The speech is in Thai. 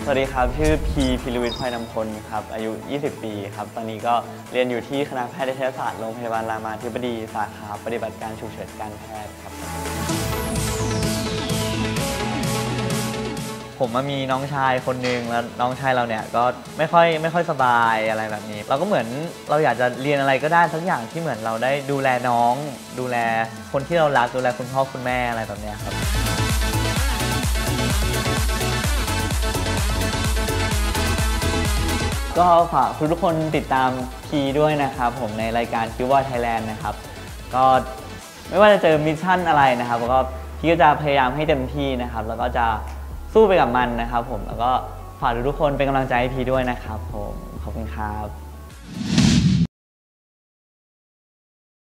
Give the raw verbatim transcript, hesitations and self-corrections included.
วัสดีครับชื่อพีพิรวิทย์ไพนำพลครับอายุยี่สิบปีครับตอนนี้ก็เรียนอยู่ที่คณะแพทยศาสตร์โรงพยาบาลรามาธิบดีสาขาปฏิบัติการฉุกเฉินการแพทย์ครับผมมีน้องชายคนหนึ่งแล้วน้องชายเราเนี่ยก็ไม่ค่อยไม่ค่อยสบายอะไรแบบนี้เราก็เหมือนเราอยากจะเรียนอะไรก็ได้สักอย่างที่เหมือนเราได้ดูแลน้องดูแลคนที่เรารักดูแลคุณพ่อคุณแม่อะไรแบบนี้ครับก็ฝากทุกคนติดตามพีด้วยนะครับผมในรายการคิววอร์ไทยแลนด์นะครับก็ไม่ว่าจะเจอมิชชั่นอะไรนะครับก็พี่ก็จะพยายามให้เต็มที่นะครับแล้วก็จะสู้ไปกับมันนะครับผมแล้วก็ฝากทุกคนเป็นกำลังใจให้พีด้วยนะครับผมขอบคุณครับ